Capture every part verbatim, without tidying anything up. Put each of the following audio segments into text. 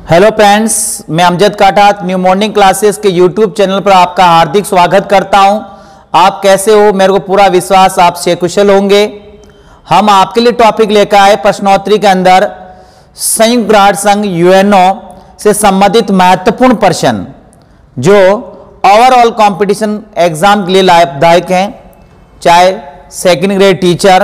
Hello friends, मैं Amjad Kathat new morning classes के YouTube channel पर आपका हार्दिक स्वागत करता हूं। आप कैसे हो? मेरे को पूरा विश्वास आप से कुशल होंगे। हम आपके लिए टॉपिक लेकर आए प्रश्नोत्तरी के अंदर संयुक्त राष्ट्र संघ यूएनओ से संबंधित महत्वपूर्ण प्रश्न जो ओवरऑल कंपटीशन एग्जाम के लिए लाभदायक हैं, चाहे सेकेंड ग्रेड टीचर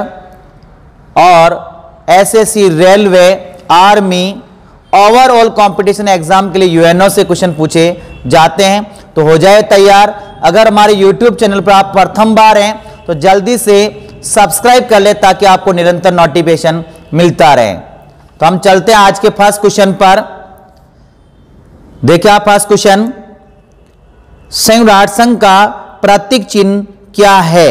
और SSC, railway, army, overall competition exam के लिए यूएनओ से क्वेश्चन पूछे जाते हैं। तो हो जाए तैयार। अगर हमारे यूट्यूब चैनल पर आप प्रथम बार हैं तो जल्दी से सब्सक्राइब कर ले ताकि आपको निरंतर नोटिफिकेशन मिलता रहे। तो हम चलते हैं आज के फर्स्ट क्वेश्चन पर। देखिए आप फर्स्ट क्वेश्चन, संयुक्त राष्ट्र संघ का प्रतीक चिन्ह क्या है?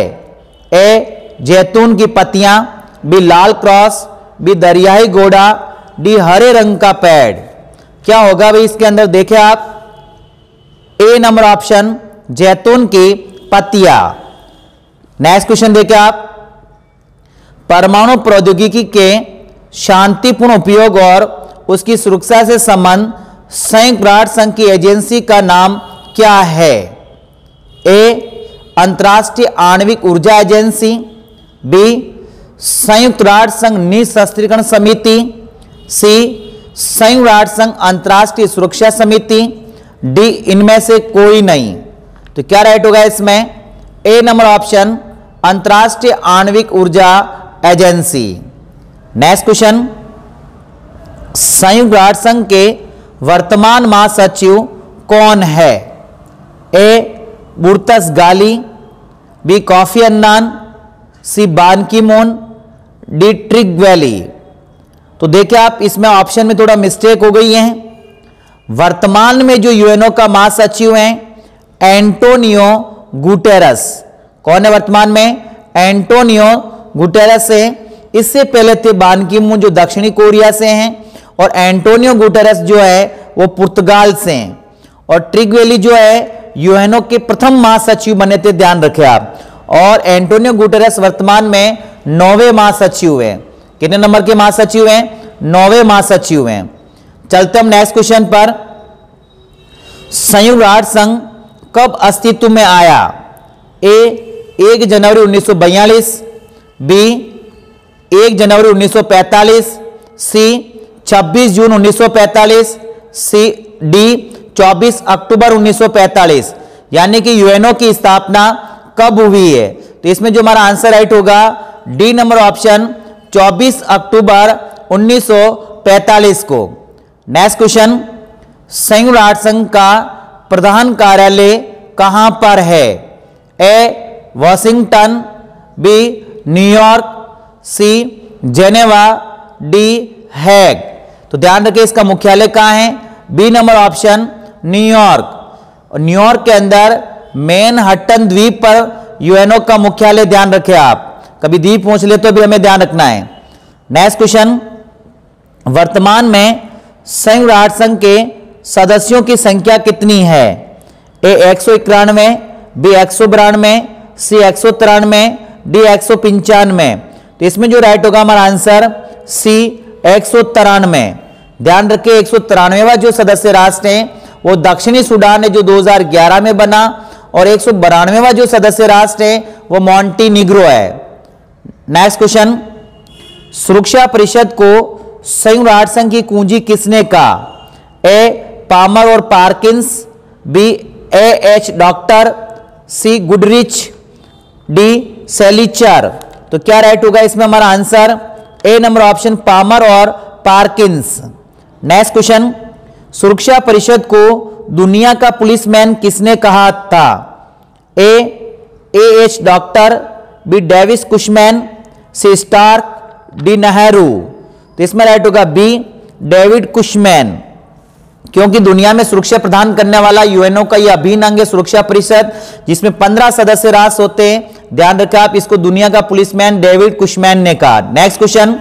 ए जैतून की पत्तियां, बी लाल क्रॉस, बी दरियाई घोड़ा, डी हरे रंग का पेड़। क्या होगा भाई इसके अंदर? देखिए आप, ए नंबर ऑप्शन जैतून की पत्तियां। नेक्स्ट क्वेश्चन देखिए आप, परमाणु प्रौद्योगिकी के शांतिपूर्ण उपयोग और उसकी सुरक्षा से संबंध संयुक्त राष्ट्र संघ की एजेंसी का नाम क्या है? ए अंतर्राष्ट्रीय आणविक ऊर्जा एजेंसी, बी संयुक्त राष्ट्र संघ निशस्त्रीकरण समिति, सी संयुक्त राष्ट्र संघ अंतर्राष्ट्रीय सुरक्षा समिति, डी इनमें से कोई नहीं। तो क्या राइट होगा इसमें? ए नंबर ऑप्शन अंतर्राष्ट्रीय आणविक ऊर्जा एजेंसी। नेक्स्ट क्वेश्चन, संयुक्त राष्ट्र संघ के वर्तमान महासचिव कौन है? ए बुर्तस गाली, बी कॉफी अन्नान, सी बान की मून, डी ट्रिगवैली। तो देखिए आप, इसमें ऑप्शन में थोड़ा मिस्टेक हो गई है। वर्तमान में जो यूएनओ का महासचिव हैं एंटोनियो गुटेरस। कौन है वर्तमान में? एंटोनियो गुटेरस है। इससे पहले थे बान की मून जो दक्षिणी कोरिया से हैं, और एंटोनियो गुटेरस जो है वो पुर्तगाल से हैं, और ट्रिगवेली जो है यूएनओ के प्रथम महासचिव बने थे, ध्यान रखें आप। और एंटोनियो गुटेरस वर्तमान में नौवे महासचिव हैं। कितने नंबर के महासचिव हैं? नौवे महासचिव हैं। चलते हम नेक्स्ट क्वेश्चन पर। संयुक्त राष्ट्र संघ कब अस्तित्व में आया? ए एक जनवरी उन्नीस सौ बयालीस, बी एक जनवरी उन्नीस सौ पैंतालीस, सी छब्बीस जून उन्नीस सौ पैंतालीस, सी डी चौबीस अक्टूबर उन्नीस सौ पैंतालीस। यानी कि यूएनओ की स्थापना कब हुई है? तो इसमें जो हमारा आंसर राइट होगा डी नंबर ऑप्शन चौबीस अक्टूबर उन्नीस सौ पैंतालीस को। नेक्स्ट क्वेश्चन, संयुक्त राष्ट्र संघ का प्रधान कार्यालय कहां पर है? A Washington, B New York, C Geneva, D Hague. तो ध्यान रखिए इसका मुख्यालय कहां है? B number option New York. और न्यूयॉर्क के अंदर मैनहट्टन द्वीप पर यूएनओ का मुख्यालय, ध्यान रखें आप। कभी द्वीप पहुंच ले तो भी हमें ध्यान रखना है। नेक्स्ट क्वेश्चन, वर्तमान में संयुक्त राष्ट्र संघ के सदस्यों की संख्या कितनी है? ए एक सौ इक्यानवे, बी एक सौ बानवे, सी एक सौ तिरानवे, डी एक सौ पंचानवे। तो इसमें जो राइट होगा हमारा आंसर सी एक सौ तिरानवे। ध्यान रखिए एक सौ तिरानवेवा जो सदस्य राष्ट्र है वो दक्षिणी सूडान है जो दो हज़ार ग्यारह में बना, और एक सौ बानवेवा जो सदस्य राष्ट्र है वो मॉन्टीनिग्रो है। नेक्स्ट क्वेश्चन, सुरक्षा परिषद को संयुक्त राष्ट्र संघ की कुंजी किसने कहा? ए पामर और Perkins, B A H doctor, C Goodrich, D Schleicher. तो क्या राइट होगा इसमें हमारा answer? A number option Palmer और पार्किंस। नेक्स्ट क्वेश्चन, सुरक्षा परिषद को दुनिया का पुलिसमैन किसने कहा था? A A H doctor, B Davis Cushman, C Stark, D Nehru. तो इसमें राइट होगा बी डेविड कुशमैन, क्योंकि दुनिया में सुरक्षा प्रदान करने वाला यूएनओ का यह अभिन्न अंग है सुरक्षा परिषद, जिसमें पंद्रह सदस्य राष्ट्र होते हैं। ध्यान रखें आप, इसको दुनिया का पुलिसमैन डेविड कुशमैन ने कहा। नेक्स्ट क्वेश्चन,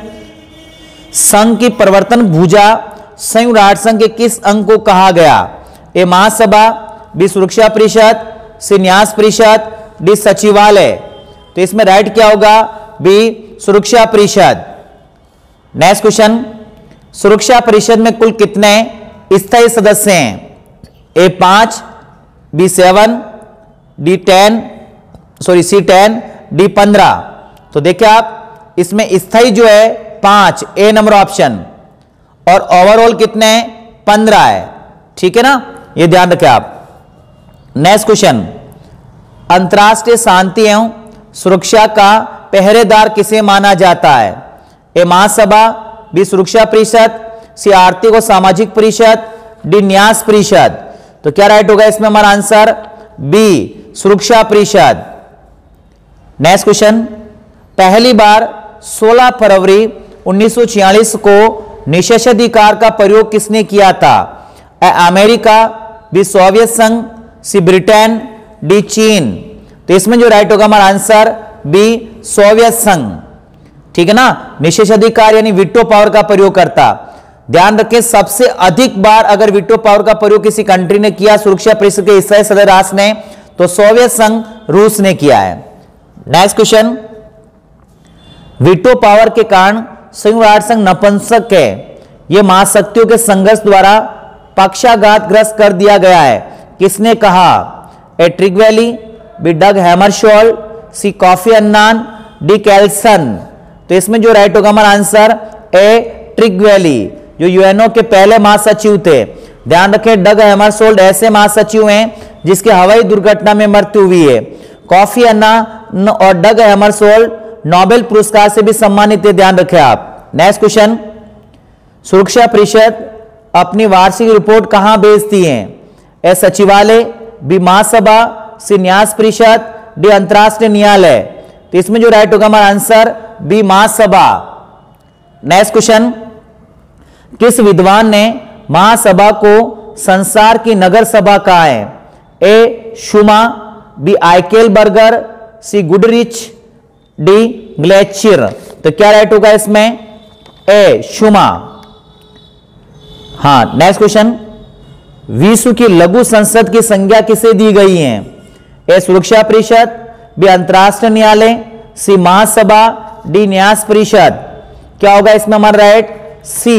संघ की प्रवर्तन भुजा संयुक्त राष्ट्र संघ के किस अंग को कहा गया? ए महासभा, बी सुरक्षा परिषद, सी न्यास परिषद, डी सचिवालय। तो इसमें राइट क्या होगा? बी सुरक्षा परिषद। नेक्स्ट क्वेश्चन, सुरक्षा परिषद में कुल कितने स्थायी सदस्य हैं? ए पांच, B seven, D ten, sorry C ten, D पंद्रह। तो देखिए आप इसमें स्थायी जो है पांच, ए नंबर ऑप्शन, और ओवरऑल कितने हैं? पंद्रह है। ठीक है ना, ये ध्यान रखें आप। नेक्स्ट क्वेश्चन, अंतरराष्ट्रीय शांति एवं सुरक्षा का पहरेदार किसे माना जाता है? ए महासभा, बी सुरक्षा परिषद, सी आर्थिक और सामाजिक परिषद, डी न्यास परिषद। तो क्या राइट होगा इसमें हमारा आंसर? बी सुरक्षा परिषद। नेक्स्ट क्वेश्चन, पहली बार सोलह फरवरी उन्नीस सौ छियालीस को निषेधाधिकार का प्रयोग किसने किया था? ए अमेरिका, बी सोवियत संघ, सी ब्रिटेन, डी चीन। तो इसमें जो राइट होगा हमारा आंसर बी सोवियत संघ। ठीक है ना, निषेधाधिकार यानी वीटो पावर का प्रयोग करता। ध्यान रखें, सबसे अधिक बार अगर वीटो पावर का प्रयोग किसी कंट्री ने किया सुरक्षा परिषद के स्थायी सदस्य राष्ट्र ने, तो सोवियत संघ रूस ने किया है। नेक्स्ट क्वेश्चन, वीटो पावर के कारण संयुक्त राष्ट्र संघ नपुंसक है, यह महाशक्तियों के संघर्ष द्वारा पक्षाघातग्रस्त कर दिया गया है, किसने कहा? A Trygve Lie, B Dag Hammarskjold, C Kofi Annan, D Carlsson. तो इसमें जो राइट होगा हमारा आंसर ए ट्रिगवेली, जो यूएनओ के पहले महासचिव थे। ध्यान रखें, डग हैमरशोल्ड ऐसे महासचिव हैं जिसके हवाई दुर्घटना में मृत्यु हुई है। कॉफी अन्नान और डग हैमरशोल्ड नोबेल पुरस्कार से भी सम्मानित है, ध्यान रखें आप। नेक्स्ट क्वेश्चन, सुरक्षा परिषद अपनी वार्षिक रिपोर्ट कहां भेजती है? ए सचिवालय, बी महासभा, सी न्यास परिषद, डी अंतरराष्ट्रीय न्यायालय। तो इसमें जो राइट होगा हमारा आंसर बी महासभा। नेक्स्ट क्वेश्चन, किस विद्वान ने महासभा को संसार की नगर सभा कहा है? A Schuman, B Eichelberger, C Goodrich, D Gleicher. तो क्या राइट होगा इसमें? ए शुमा। हाँ, नेक्स्ट क्वेश्चन, विश्व की लघु संसद की संज्ञा किसे दी गई है? ए सुरक्षा परिषद, बी अंतरराष्ट्रीय न्यायालय, सी महासभा, डी न्यास परिषद। क्या होगा इसमें हमारा राइट? सी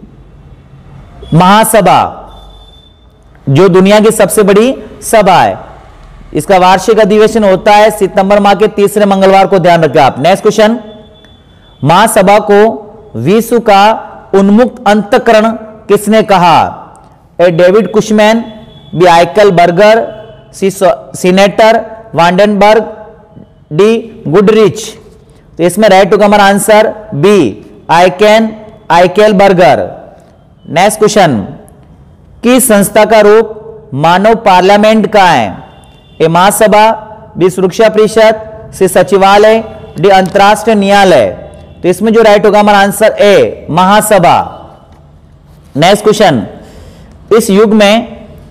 महासभा, जो दुनिया की सबसे बड़ी सभा है। इसका वार्षिक अधिवेशन होता है सितंबर माह के तीसरे मंगलवार को, ध्यान रखें आप। नेक्स्ट क्वेश्चन, महासभा को विश्व का उन्मुक्त अंतःकरण किसने कहा? A David Cushman, B Eichelberger, C senator Vandenberg, D Goodrich. तो इसमें राइट होगा हमारा answer B Aiken Eichelberger. Next question, किस संस्था का रूप मानव पार्लियामेंट का है? ए महासभा, बी सुरक्षा परिषद, सी सचिवालय, डी अंतरराष्ट्रीय न्यायालय। तो इसमें जो राइट होगा हमारा आंसर ए महासभा। नेक्स्ट क्वेश्चन, इस युग में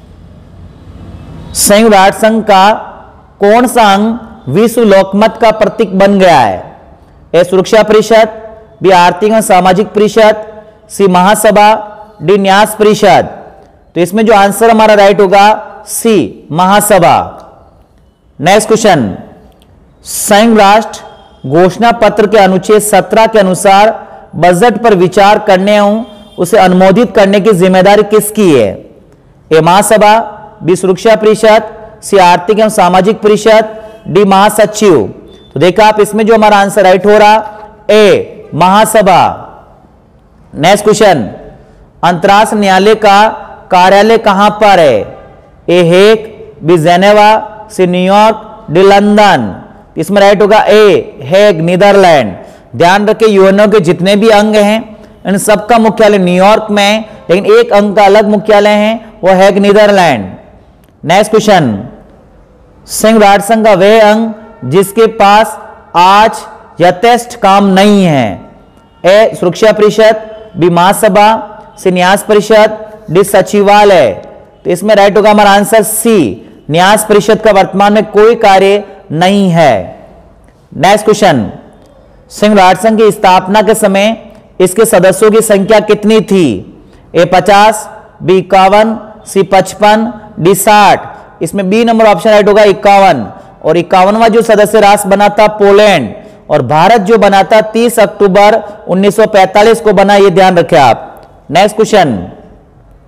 संयुक्त राष्ट्र संघ का कौन सा अंग विश्व लोकमत का प्रतीक बन गया है? ए सुरक्षा परिषद, बी आर्थिक एवं सामाजिक परिषद, सी महासभा, डी न्यास परिषद। तो इसमें जो आंसर हमारा राइट होगा सी महासभा। नेक्स्ट क्वेश्चन, संयुक्त राष्ट्र घोषणा पत्र के अनुच्छेद सत्रह के अनुसार बजट पर विचार करने एवं उसे अनुमोदित करने की जिम्मेदारी किसकी है? ए महासभा, बी सुरक्षा परिषद, सी आर्थिक एवं सामाजिक परिषद, डी महासचिव। तो देखा आप इसमें जो हमारा आंसर राइट हो रहा ए महासभा। नेक्स्ट क्वेश्चन, अंतरराष्ट्रीय न्यायालय का कार्यालय कहां पर है? A Hague, B Geneva, C New York, D London. इसमें राइट होगा ए हेग नीदरलैंड। ध्यान रखें, यूएनओ के जितने भी अंग हैं इन सबका मुख्यालय न्यूयॉर्क में है, लेकिन एक अंग का अलग मुख्यालय है, वो हेग नीदरलैंड। नेक्स्ट क्वेश्चन, संयुक्त राष्ट्र संघ का वह अंग जिसके पास आज यथेष्ट काम नहीं है? ए सुरक्षा परिषद, बी महासभा, सी न्यास परिषद, डी सचिवालय। तो इसमें राइट होगा हमारा आंसर सी न्यास परिषद का वर्तमान में कोई कार्य नहीं है। नेक्स्ट क्वेश्चन, संयुक्त राष्ट्र संघ की स्थापना के समय इसके सदस्यों की संख्या कितनी थी? ए पचास, बी इक्यावन, सी पचपन, डी साठ। इसमें बी नंबर ऑप्शन राइट होगा इक्यावन। और इक्यावनवा जो सदस्य राष्ट्र बना था पोलैंड, और भारत जो बना था तीस अक्टूबर उन्नीस सौ पैंतालीस को बना, ये ध्यान रखें आप। नेक्स्ट क्वेश्चन,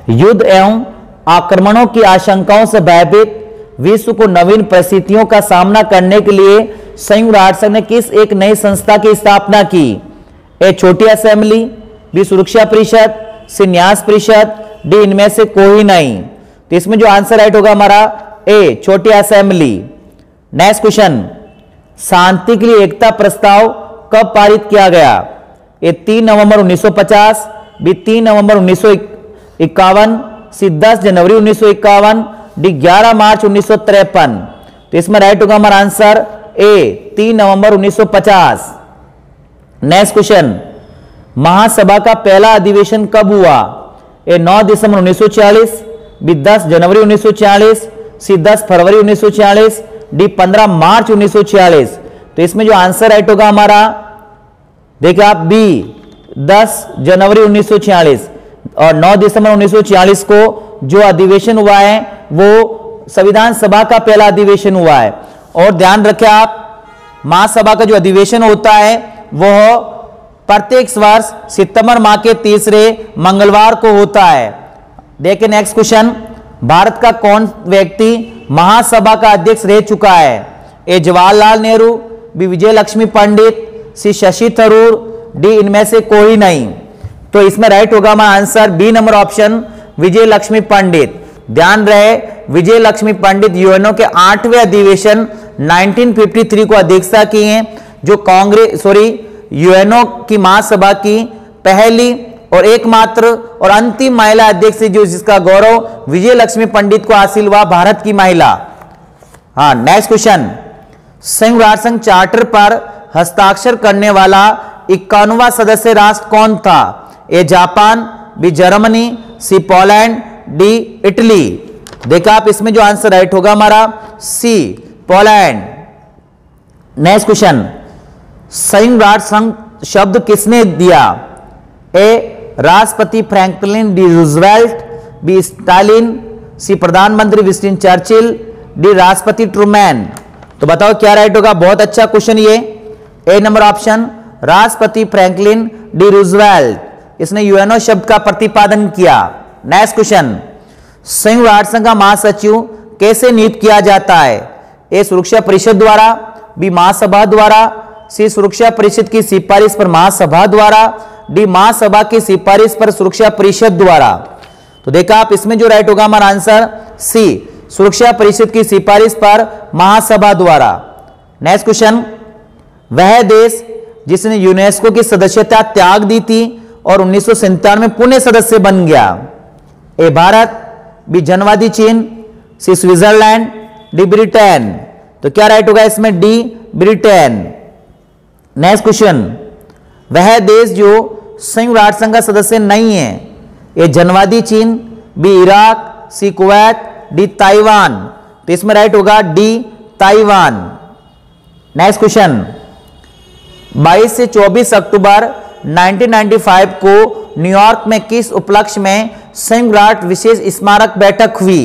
युद्ध एवं आक्रमणों की आशंकाओं से भयभीत विश्व को नवीन परिस्थितियों का सामना करने के लिए संयुक्त राष्ट्र संघ ने किस एक नई संस्था की स्थापना की? ए छोटी असेंबली, बी सुरक्षा परिषद, सी न्यास परिषद, डी इनमें से कोई नहीं। तो इसमें जो आंसर राइट होगा हमारा ए छोटी असेंबली। नेक्स्ट क्वेश्चन, शांति के लिए एकता प्रस्ताव कब पारित किया गया? ए तीन नवंबर उन्नीस सौ पचास, बी तीन नवंबर उन्नीस सौ इक्यावन, सी दस जनवरी उन्नीस सौ इक्यावन, डी ग्यारह मार्च उन्नीस सौ तिरपन। तो इसमें राइट होगा हमारा आंसर ए तीन नवंबर उन्नीस सौ पचास। नेक्स्ट क्वेश्चन, महासभा का पहला अधिवेशन कब हुआ? ए नौ दिसंबर उन्नीस सौ छियालीस, बी दस जनवरी उन्नीस सौ छियालीस, सी दस फरवरी उन्नीस सौ छियालीस, डी पंद्रह मार्च उन्नीस सौ छियालीस। तो इसमें जो आंसर राइट होगा हमारा देखिए आप बी दस जनवरी उन्नीस सौ छियालीस और नौ दिसंबर उन्नीस सौ छियालीस को जो अधिवेशन हुआ है वो संविधान सभा का पहला अधिवेशन हुआ है। और ध्यान रखें आप, महासभा का जो अधिवेशन होता है वह प्रत्येक वर्ष सितंबर माह के तीसरे मंगलवार को होता है। देखिए नेक्स्ट क्वेश्चन, भारत का कौन व्यक्ति महासभा का अध्यक्ष रह चुका है? A Jawaharlal Nehru, B Vijay Lakshmi Pandit, C Shashi Tharoor, D इनमें से कोई नहीं। तो इसमें राइट होगा हमारा answer B number option Vijay Lakshmi Pandit. ध्यान रहे विजय लक्ष्मी पंडित यूएनओ के आठवें अधिवेशन उन्नीस सौ तिरेपन को अध्यक्षता की हैं, जो कांग्रेस सॉरी यूएनओ की महासभा की पहली और एकमात्र और अंतिम महिला अध्यक्ष जो जिसका गौरव विजय लक्ष्मी पंडित को हासिल हुआ, भारत की महिला। हाँ नेक्स्ट क्वेश्चन, संयुक्त राष्ट्र संघ चार्टर पर हस्ताक्षर करने वाला इक्यानवां सदस्य राष्ट्र कौन था? A Japan, B Germany, C Poland, D Italy. देखा आप इसमें जो आंसर राइट होगा हमारा सी पोलैंड। नेक्स्ट क्वेश्चन, संयुक्त राष्ट्र संघ शब्द किसने दिया? ए राष्ट्रपति Franklin D Roosevelt, B Stalin, C प्रधानमंत्री विंस्टन चर्चिल, डी राष्ट्रपति ट्रूमैन। तो बताओ क्या राइट होगा? बहुत अच्छा क्वेश्चन ये। ए नंबर ऑप्शन राष्ट्रपति फ्रैंकलिन डी रूजवेल्ट, इसने यूएनओ शब्द का प्रतिपादन किया। नेक्स्ट क्वेश्चन, संयुक्त राष्ट्र संघ का महासचिव कैसे नियुक्त किया जाता है? ए सुरक्षा परिषद द्वारा, बी महासभा द्वारा, सी सुरक्षा परिषद की सिफारिश पर महासभा द्वारा, डी महासभा की सिफारिश पर सुरक्षा परिषद द्वारा। तो देखा आप इसमें जो राइट होगा हमारा आंसर सी सुरक्षा परिषद की सिफारिश पर महासभा द्वारा। नेक्स्ट क्वेश्चन, वह देश जिसने यूनेस्को की सदस्यता त्याग दी थी और उन्नीस सौ सत्तानवे में पुनः सदस्य बन गया? ए भारत, बी जनवादी चीन, सी स्विट्जरलैंड, डी ब्रिटेन। तो क्या राइट होगा इसमें? D Britain. नेक्स्ट क्वेश्चन, वह देश जो संयुक्त राष्ट्र संघ का सदस्य नहीं है? ए जनवादी चीन, B Iraq, C Kuwait, D Taiwan. तो इसमें राइट होगा डी ताइवान। नेक्स्ट क्वेश्चन, बाईस से चौबीस अक्टूबर उन्नीस सौ पचानवे को न्यूयॉर्क में किस उपलक्ष्य में संयुक्त राष्ट्र विशेष स्मारक बैठक हुई?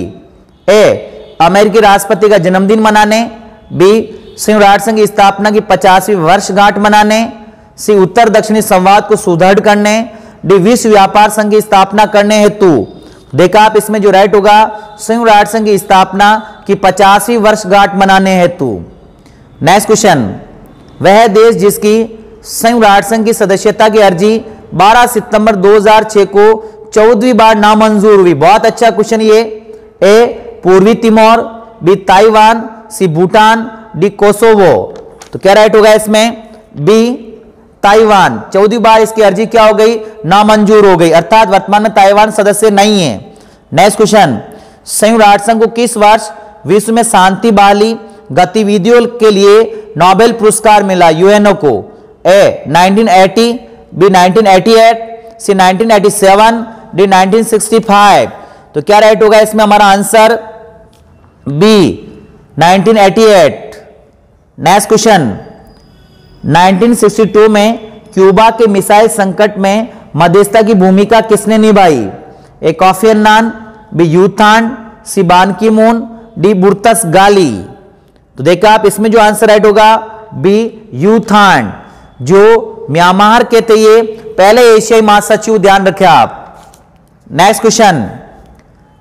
ए अमेरिकी राष्ट्रपति का जन्मदिन मनाने, बी संयुक्त राष्ट्र संघ की स्थापना की पचासवीं वर्षगांठ मनाने, सी उत्तर दक्षिणी संवाद को सुदृढ़ करने, डी विश्व व्यापार संघ की स्थापना करने हेतु। देखा आप इसमें जो राइट होगा संयुक्त राष्ट्र संघ की स्थापना की पचासवीं वर्षगांठ मनाने हेतु। नेक्स्ट क्वेश्चन, वह देश जिसकी संयुक्त राष्ट्र संघ की सदस्यता की अर्जी बारह सितंबर दो हज़ार छह को चौदहवीं बार नामंजूर हुई? बहुत अच्छा क्वेश्चन ये। ए पूर्वी Timor, B Taiwan, C Bhutan, D Kosovo. तो क्या राइट होगा इसमें? B Taiwan. चौदहवीं बार इसकी अर्जी क्या हो गई? नामंजूर हो गई, अर्थात वर्तमान में ताइवान सदस्य नहीं है। नेक्स्ट क्वेश्चन, संयुक्त राष्ट्र संघ को किस वर्ष विश्व में शांति बहाली गतिविधियों के लिए नोबेल पुरस्कार मिला? यूएनओ को। A nineteen eighty, B nineteen eighty eight, C nineteen eighty seven, D nineteen sixty five. तो क्या राइट होगा इसमें हमारा answer? B nineteen eighty eight. Next question, nineteen sixty two में क्यूबा के मिसाइल संकट में मध्यस्थता की भूमिका किसने निभाई? A Kofi Annan, B U Thant, C Ban Ki moon, D बुर्तस गाली। तो देखा आप इसमें जो आंसर राइट होगा बी यूथान, जो म्यांमार के थे ये पहले एशियाई महासचिव, ध्यान रखें आप। नेक्स्ट क्वेश्चन,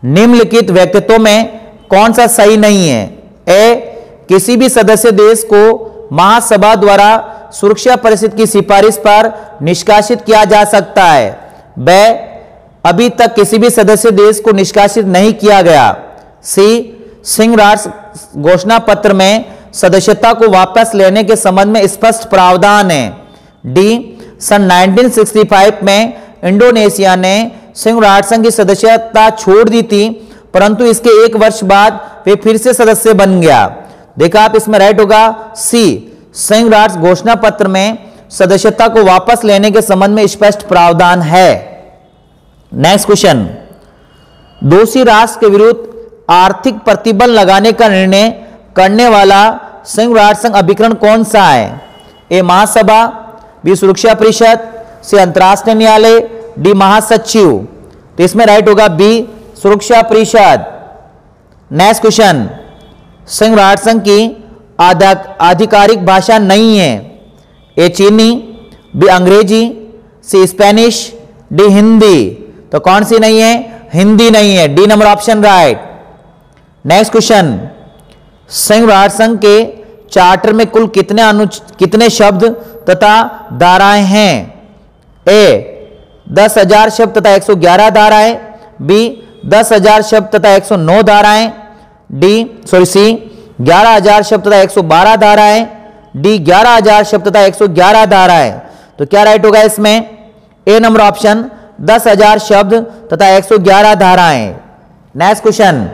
निम्नलिखित व्यक्तित्वों में कौन सा सही नहीं है? ए, किसी भी सदस्य देश को महासभा द्वारा सुरक्षा परिषद की सिफारिश पर निष्कासित किया जा सकता है। बे, अभी तक किसी भी सदस्य देश को निष्कासित नहीं किया गया। सी, संघ राष्ट्र घोषणा पत्र में सदस्यता को वापस लेने के संबंध में स्पष्ट प्रावधान है। डी, सन उन्नीस सौ पैंसठ में इंडोनेशिया ने संयुक्त राष्ट्र संघ की सदस्यता छोड़ दी थी, परंतु इसके एक वर्ष बाद वे फिर से सदस्य बन गया। देखा आप, इसमें राइट होगा सी, संयुक्त राष्ट्र घोषणा पत्र में सदस्यता को वापस लेने के संबंध में स्पष्ट प्रावधान है। नेक्स्ट क्वेश्चन, दोषी राष्ट्र के विरुद्ध आर्थिक प्रतिबल लगाने का निर्णय करने वाला संयुक्त राष्ट्र संघ अभिकरण कौन सा है? ए, महासभा, बी, सुरक्षा परिषद, सी, अंतर्राष्ट्रीय न्यायालय, डी, महासचिव। तो इसमें राइट होगा बी, सुरक्षा परिषद। नेक्स्ट क्वेश्चन, संयुक्त राष्ट्र संघ की आधिकारिक भाषा नहीं है। ए, चीनी, बी, अंग्रेजी, सी, स्पेनिश, डी, हिंदी। तो कौन सी नहीं है? हिंदी नहीं है। D number option right. Next question, संयुक्त राष्ट्र संघ के चार्टर में कुल कितने अनु कितने शब्द तथा धाराएं हैं? ए, दस हजार शब्द तथा एक सौ ग्यारह धाराएं, बी, दस हजार शब्द तथा एक सौ नौ धाराएं, डी सॉरी सी, ग्यारह हजार शब्द तथा एक सौ बारह धाराएं, डी, ग्यारह हजार शब्द तथा एक सौ ग्यारह धाराएं। तो क्या राइट होगा इसमें? ए नंबर ऑप्शन, दस हजार शब्द तथा एक सौ ग्यारह धाराएं। नेक्स्ट क्वेश्चन,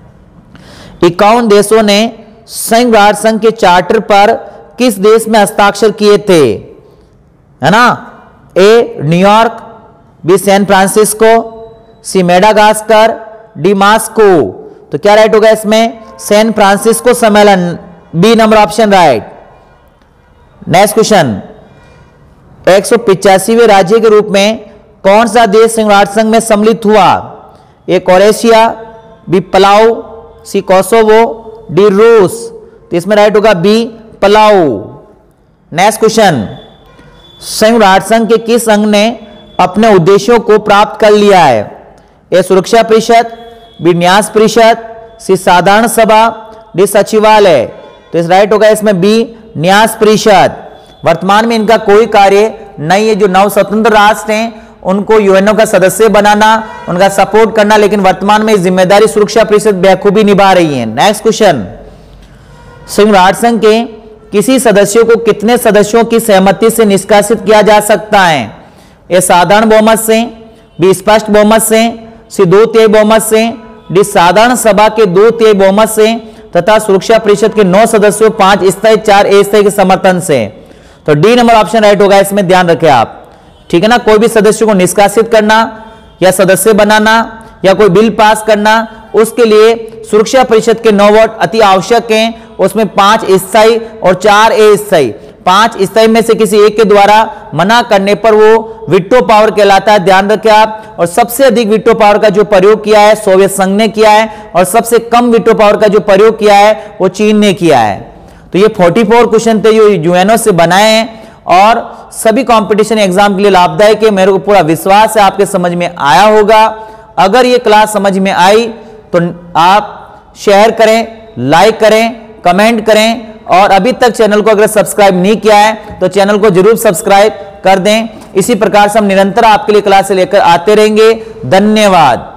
इक्यावन देशों ने संयुक्त राष्ट्र संघ के चार्टर पर किस देश में हस्ताक्षर किए थे? है ना? A, New York, B, San Francisco, C, Madagascar, D, Moscow. तो क्या राइट होगा इसमें? सैन फ्रांसिस्को सम्मेलन। B number option right. Next question, एक सौ पिचासीवें राज्य के रूप में कौन सा देश संयुक्त राष्ट्र संघ में सम्मिलित हुआ? A, Croatia, B, Palau, C, Kosovo, D, रूस। तो इसमें राइट होगा बी, पलाऊ। नेक्स्ट क्वेश्चन, संयुक्त राष्ट्र संघ के किस अंग ने अपने उद्देश्यों को प्राप्त कर लिया है? ए, सुरक्षा परिषद, बी, न्यास परिषद, सी, साधारण सभा, डी, सचिवालय। तो इस राइट होगा इसमें बी, न्यास परिषद। वर्तमान में इनका कोई कार्य नहीं है। जो नव स्वतंत्र राष्ट्र हैं उनको यूएनओ का सदस्य बनाना, उनका सपोर्ट करना, लेकिन वर्तमान में जिम्मेदारी सुरक्षा परिषद बखूबी निभा रही है। नेक्स्ट क्वेश्चन, संयुक्त राष्ट्र संघ के किसी सदस्यों को कितने सदस्यों की सहमति से निष्कासित किया जा सकता है? ए, साधारण बहुमत से, बी, स्पष्ट बहुमत से, सी, दो तिहाई बहुमत से, डी, साधारण सभा के दो तिहाई बहुमत से, तथा सुरक्षा परिषद के नौ सदस्यों, पांच स्थायी, चार अस्थायी के समर्थन से। तो डी नंबर ऑप्शन राइट होगा। इसमें ध्यान रखें आप, ठीक है ना? कोई भी सदस्य को निष्कासित करना या सदस्य बनाना या कोई बिल पास करना, उसके लिए सुरक्षा परिषद के नौ वोट अति आवश्यक हैं। उसमें पांच स्थायी और चार अस्थायी। पांच स्थायी में से किसी एक के द्वारा मना करने पर वो वीटो पावर कहलाता है। ध्यान रखें आप। और सबसे अधिक वीटो पावर का जो प्रयोग किया है सोवियत संघ ने किया है, और सबसे कम वीटो पावर का जो प्रयोग किया है वो चीन ने किया है। तो ये चौवालीस क्वेश्चन थे जो यूएनओ से बनाए हैं और सभी कंपटीशन एग्जाम के लिए लाभदायक है। मेरे को पूरा विश्वास है आपके समझ में आया होगा। अगर ये क्लास समझ में आई तो आप शेयर करें, लाइक करें, कमेंट करें, और अभी तक चैनल को अगर सब्सक्राइब नहीं किया है तो चैनल को जरूर सब्सक्राइब कर दें। इसी प्रकार से हम निरंतर आपके लिए क्लास लेकर आते रहेंगे। धन्यवाद।